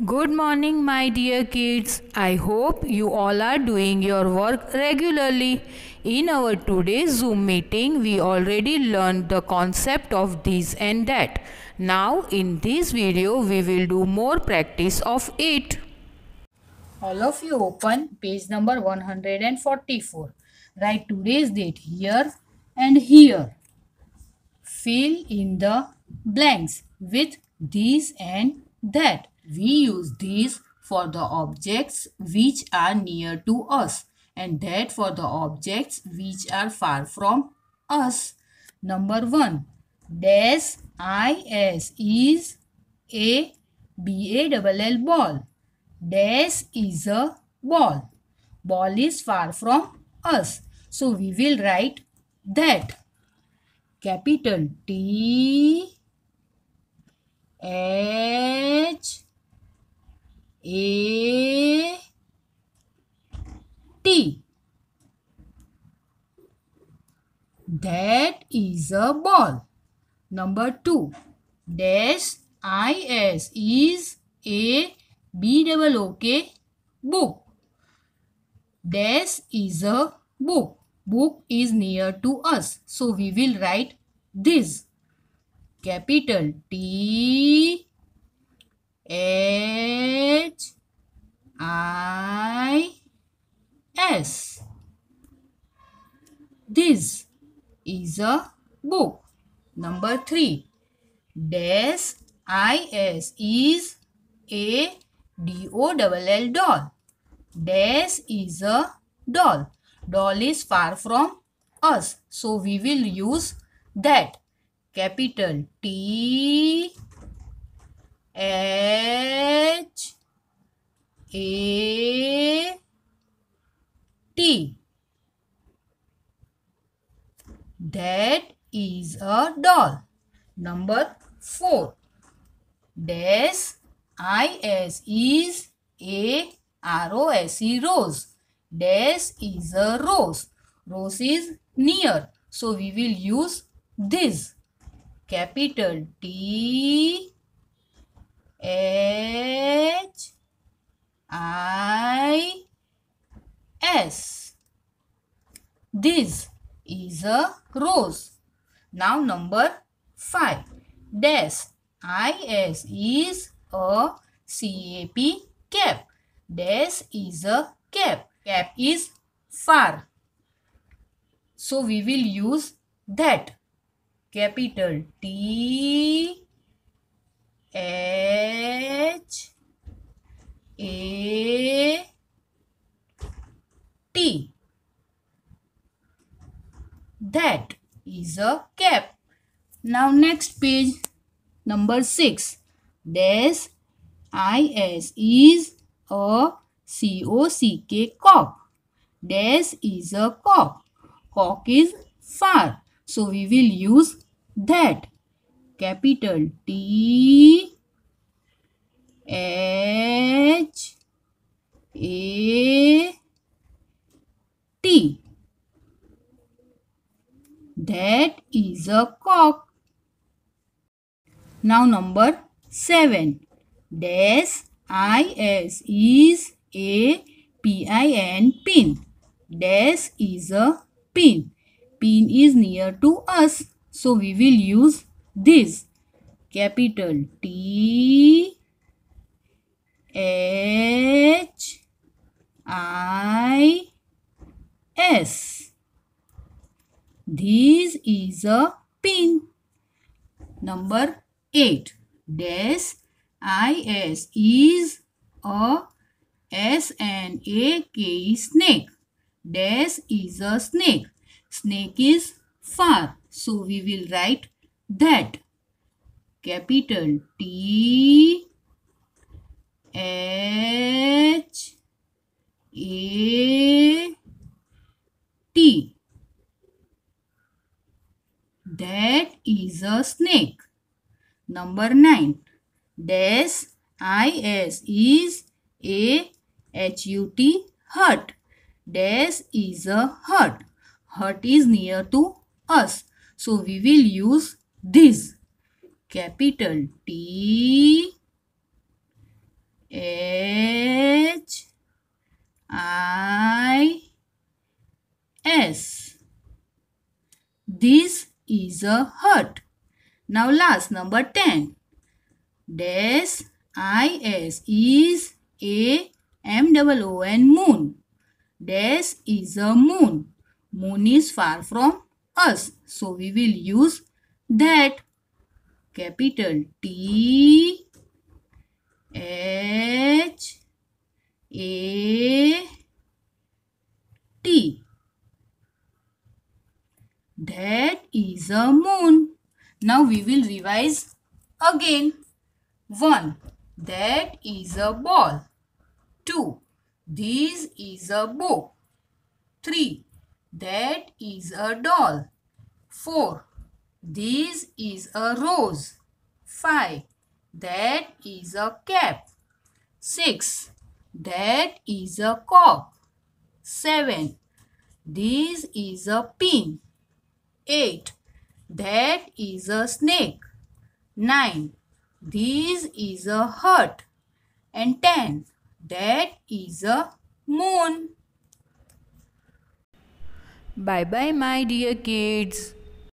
Good morning, my dear kids. I hope you all are doing your work regularly. In our today's Zoom meeting, we already learned the concept of this and that. Now, in this video, we will do more practice of it. All of you open page number 144. Write today's date here and here. Fill in the blanks with this and that. We use these for the objects which are near to us and that for the objects which are far from us. Number 1. Dash is a ball. Ball. Dash is a ball. Ball is far from us. So we will write that. Capital T H A T. That is a ball. Number 2. Dash is a book. Book. Dash is a book. Book is near to us. So we will write this. Capital T H I S. This is a book. Number 3. Dash is a doll. Dash is a doll. Doll is far from us. So we will use that. Capital T H A T. That is a doll. Number 4. Dash is a rose. Dash is a rose. Rose is near. So we will use this. Capital T H I S. This is a rose. Now number 5. Dash is a cap. Dash is a cap. Cap is far. So we will use that. Capital T H A T. That is a cap. Now next page, number 6. Dash is a cock. Dash is a cock. Cock is far. So we will use that. Capital T H A T. That is a cock. Now number 7. Dash is a pin. Dash is a pin. Pin is near to us. So we will use this. Capital T H I S. This is a pin. Number 8. Dash is a snake. Dash is a snake. Snake is far. So we will write that. Capital T H A T. That is a snake. Number 9. Dash is a hut. Dash is a hut. Hut is near to us. So we will use this. Capital T H I S. This is a hut. Now last, number 10. Dash is a moon. Moon. Dash is a moon. Moon is far from us. So we will use that. Capital T H A T. That is a moon. Now we will revise again. 1. That is a ball. 2. This is a book. 3. That is a doll. 4. This is a rose. 5. That is a cap. 6. That is a cock. 7. This is a pin. 8. That is a snake. 9. This is a hut. And 10. That is a moon. Bye bye, my dear kids.